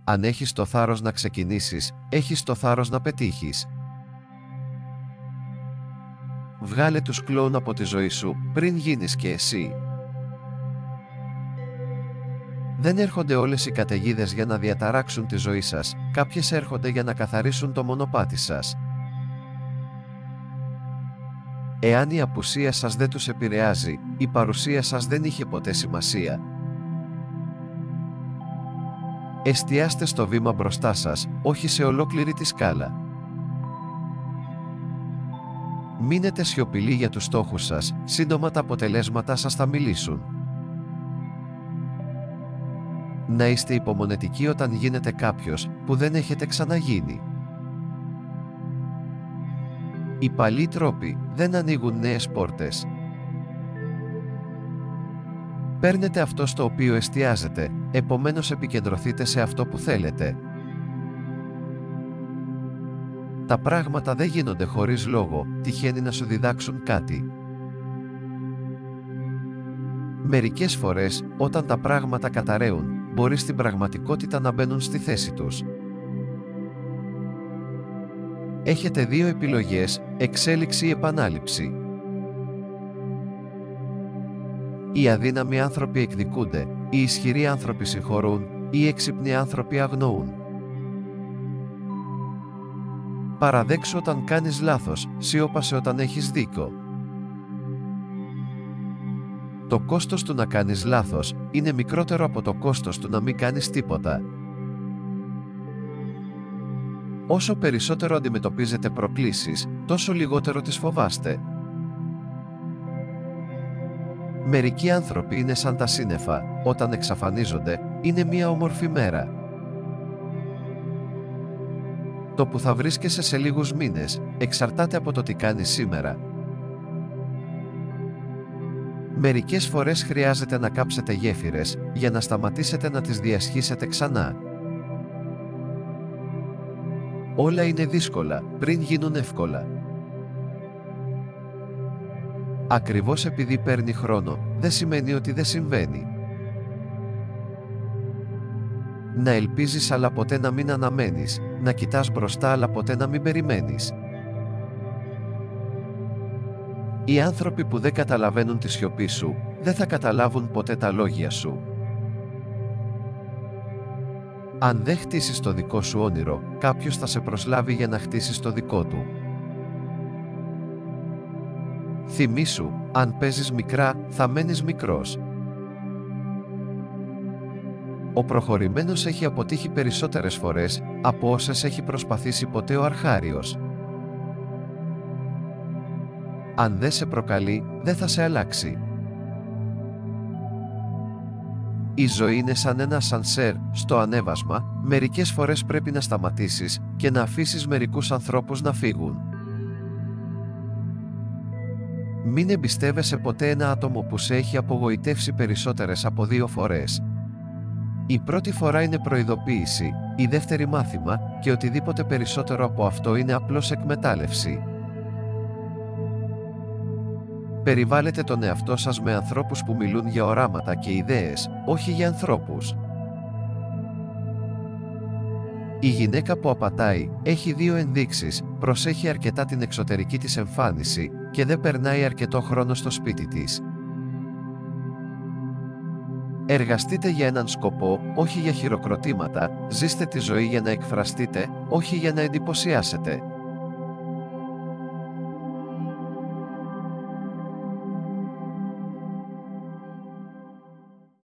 Αν έχεις το θάρρος να ξεκινήσεις, έχεις το θάρρος να πετύχεις. Βγάλε τους κλόουν από τη ζωή σου, πριν γίνεις και εσύ. Δεν έρχονται όλες οι καταιγίδες για να διαταράξουν τη ζωή σας, κάποιες έρχονται για να καθαρίσουν το μονοπάτι σας. Εάν η απουσία σας δεν τους επηρεάζει, η παρουσία σας δεν είχε ποτέ σημασία. Εστιάστε στο βήμα μπροστά σας, όχι σε ολόκληρη τη σκάλα. Μείνετε σιωπηλοί για τους στόχους σας, σύντομα τα αποτελέσματά σας θα μιλήσουν. Να είστε υπομονετικοί όταν γίνετε κάποιος που δεν έχετε ξαναγίνει. Οι παλιοί τρόποι δεν ανοίγουν νέες πόρτες. Παίρνετε αυτό στο οποίο εστιάζετε, επομένως επικεντρωθείτε σε αυτό που θέλετε. Τα πράγματα δεν γίνονται χωρίς λόγο, τυχαίνει να σου διδάξουν κάτι. Μερικές φορές, όταν τα πράγματα καταραίουν, μπορεί στην πραγματικότητα να μπαίνουν στη θέση τους. Έχετε δύο επιλογές, εξέλιξη ή επανάληψη. Οι αδύναμοι άνθρωποι εκδικούνται, οι ισχυροί άνθρωποι συγχωρούν, οι έξυπνοι άνθρωποι αγνοούν. Παραδέξου όταν κάνεις λάθος, σιώπασε όταν έχεις δίκιο. Το κόστος του να κάνεις λάθος είναι μικρότερο από το κόστος του να μην κάνεις τίποτα. Όσο περισσότερο αντιμετωπίζετε προκλήσεις, τόσο λιγότερο τις φοβάστε. Μερικοί άνθρωποι είναι σαν τα σύννεφα, όταν εξαφανίζονται, είναι μια όμορφη μέρα. Το που θα βρίσκεσαι σε λίγους μήνες, εξαρτάται από το τι κάνεις σήμερα. Μερικές φορές χρειάζεται να κάψετε γέφυρες, για να σταματήσετε να τις διασχίσετε ξανά. Όλα είναι δύσκολα, πριν γίνουν εύκολα. Ακριβώς επειδή παίρνει χρόνο, δεν σημαίνει ότι δεν συμβαίνει. Να ελπίζεις αλλά ποτέ να μην αναμένεις, να κοιτάς μπροστά αλλά ποτέ να μην περιμένεις. Οι άνθρωποι που δεν καταλαβαίνουν τη σιωπή σου, δεν θα καταλάβουν ποτέ τα λόγια σου. Αν δεν χτίσεις το δικό σου όνειρο, κάποιος θα σε προσλάβει για να χτίσεις το δικό του. Θυμήσου, αν παίζεις μικρά, θα μένεις μικρός. Ο προχωρημένος έχει αποτύχει περισσότερες φορές από όσες έχει προσπαθήσει ποτέ ο αρχάριος. Αν δεν σε προκαλεί, δεν θα σε αλλάξει. Η ζωή είναι σαν ένα σανσέρ στο ανέβασμα, μερικές φορές πρέπει να σταματήσεις και να αφήσεις μερικούς ανθρώπους να φύγουν. Μην εμπιστεύεσαι ποτέ ένα άτομο που σε έχει απογοητεύσει περισσότερες από 2 φορές. Η πρώτη φορά είναι προειδοποίηση, η δεύτερη μάθημα και οτιδήποτε περισσότερο από αυτό είναι απλώς εκμετάλλευση. Περιβάλλετε τον εαυτό σας με ανθρώπους που μιλούν για οράματα και ιδέες, όχι για ανθρώπους. Η γυναίκα που απατάει έχει 2 ενδείξεις: προσέχει αρκετά την εξωτερική της εμφάνιση και δεν περνάει αρκετό χρόνο στο σπίτι της. Εργαστείτε για έναν σκοπό, όχι για χειροκροτήματα, ζήστε τη ζωή για να εκφραστείτε, όχι για να εντυπωσιάσετε.